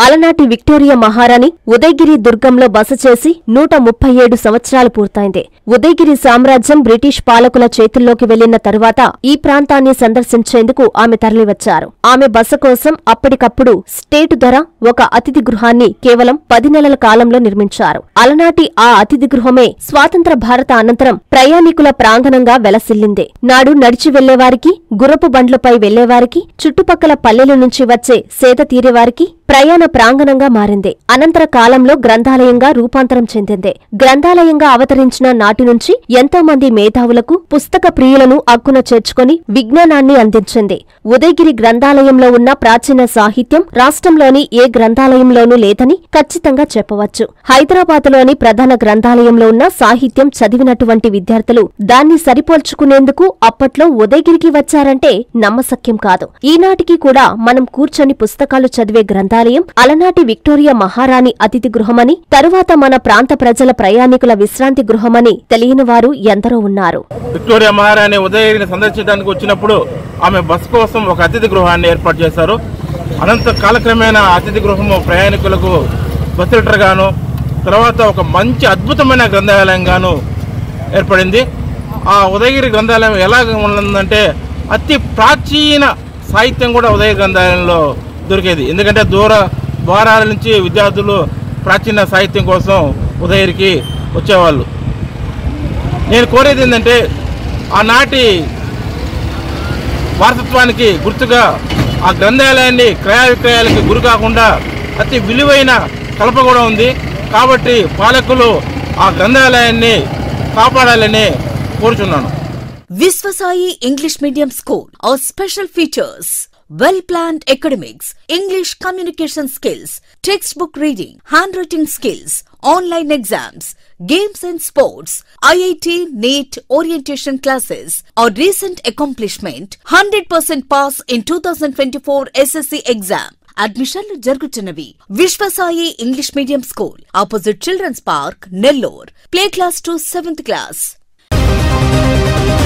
అలనాటి విక్టోరియా మహారాణి ఉదయగిరి దుర్గంలో బస చేసి 137 సంవత్సరాలు పూర్తయింది. ఉదయగిరి సామ్రాజ్యం బ్రిటిష్ పాలకుల చేతుల్లోకి వెళ్లిన తరువాత ఈ ప్రాంతాన్ని సందర్శించేందుకు ఆమె తరలివచ్చారు. ఆమె బస కోసం అప్పటికప్పుడు స్టేటు ధర ఒక అతిథి గృహాన్ని కేవలం 10 నెలల కాలంలో నిర్మించారు. అలనాటి ఆ అతిథి గృహమే స్వాతంత్ర భారత అనంతరం ప్రయాణికుల ప్రాంగణంగా వెలసిల్లింది. నాడు నడిచి వెళ్లేవారికి, గుర్రపు బండ్లపై వెళ్లేవారికి, చుట్టుపక్కల పల్లెల నుంచి వచ్చే సేద తీరేవారికి ప్రయాణ ప్రాంగణంగా మారింది. అనంతర కాలంలో గ్రంథాలయంగా రూపాంతరం చెందింది. గ్రంథాలయంగా అవతరించిన నాటి నుంచి ఎంతో మంది మేధావులకు, పుస్తక ప్రియులను అక్కున చేర్చుకుని విజ్ఞానాన్ని అందించింది. ఉదయగిరి గ్రంథాలయంలో ఉన్న ప్రాచీన సాహిత్యం రాష్ట్రంలోని ఏ గ్రంథాలయంలోనూ లేదని ఖచ్చితంగా చెప్పవచ్చు. హైదరాబాద్లోని ప్రధాన గ్రంథాలయంలో ఉన్న సాహిత్యం చదివినటువంటి విద్యార్థులు దాన్ని సరిపోల్చుకునేందుకు అప్పట్లో ఉదయగిరికి వచ్చారంటే నమ్మశక్యం కాదు. ఈనాటికి కూడా మనం కూర్చొని పుస్తకాలు చదివే గ్రంథాలయం అలనాటి విక్టోరియా మహారాణి అతిథి గృహమని, తరువాత మన ప్రాంత ప్రజల ప్రయాణికుల విశ్రాంతి గృహమని తెలియని వారు ఎందరో ఉన్నారు. విక్టోరియా మహారాణి ఉదయగిరిని సందర్శించడానికి వచ్చినప్పుడు ఆమె బస్ కోసం ఒక అతిథి గృహాన్ని ఏర్పాటు చేశారు. అనంత కాలక్రమేణా అతిథి గృహము ప్రయాణికులకు బస్ షెల్టర్ గాను, తర్వాత ఒక మంచి అద్భుతమైన గ్రంథాలయంగాను ఏర్పడింది. ఆ ఉదయగిరి గ్రంథాలయం ఎలా ఉందంటే అతి ప్రాచీన సాహిత్యం కూడా ఉదయగిరి గ్రంథాలయంలో దొరికేది. ఎందుకంటే దూర ద్వారాల నుంచి విద్యార్థులు ప్రాచీన సాహిత్యం కోసం ఉదయగిరికి వచ్చేవాళ్ళు. నేను కోరేది ఏంటంటే ఆనాటి వారసత్వానికి గుర్తుగా ఆ గ్రంథాలయాన్ని క్రయ విక్రయాలకి గురి కాకుండా అతి విలువైన కలప కూడా ఉంది. కాబట్టి పాలకులు ఆ గ్రంథాలయాన్ని కాపాడాలని కోరుచున్నాను. Viswasai English Medium School. Our special features: well-planned academics, English communication skills, textbook reading, handwriting skills, online exams, games and sports, IIT, NEET orientation classes. Our recent accomplishment: 100% pass in 2024 SSC exam. అడ్మిషన్లు జరుగుతున్నవి. Vishwasai English medium school, opposite children's park, Nellore. Play class to 7th class.